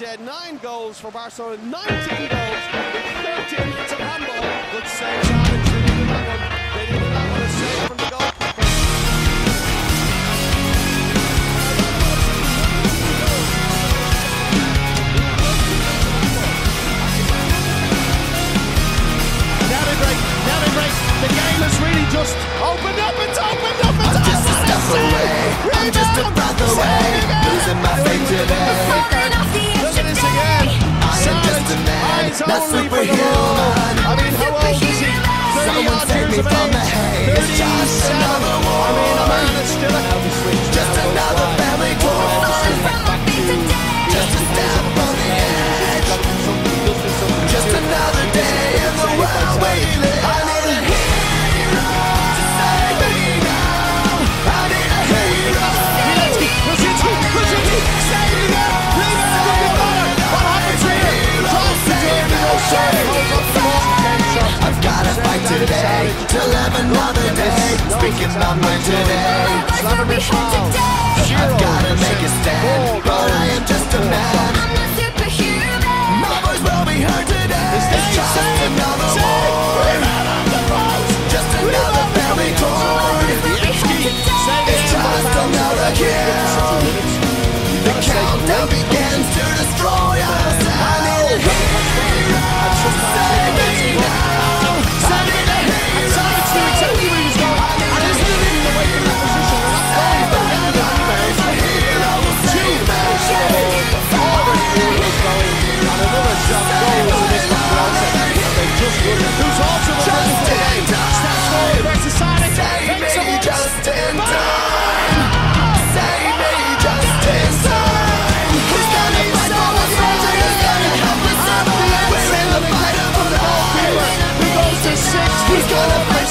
9 goals for Barcelona, 19 goals with 13 minutes of handball. Good save, Saric. They did not want to save from the goalkeeper. Now they break. The game has really just opened up. It's opened up. I'm just a step away. I'm just a breath away. Losing my faith today. Look at this again. I am just a man, not superhuman. I mean, how old is he? 30 Someone odd save years me of from the age. haze. It's just 37. another war. I mean, a man that's still a Just another family torn. Just a step on the edge. Just another day in the world we live. I need a hero to save me now. I need a hero. Save me now. What happens here? I've gotta fight today to live another day. Speaking my mind today. I've gotta make a stand, but I am just a man. My voice will be heard today. It's just another war. Just another family torn. It's just another kill. The countdown begins to destroy us. I need a hero. Save me now. I need a hero. Saric knew exactly where he was going, and he's moving away from that position. A hero will save me. Already knew he was going, and another shot goes to this one Kielce, and they just wouldn't. Who's also the running today? Steps forward versus Saric. Save Takes me a one. just in time. Save me just in time. Who's gonna fight for what's right? Who's gonna help us out? We're in the fight of a life. Who goes to 6? Who's gonna fight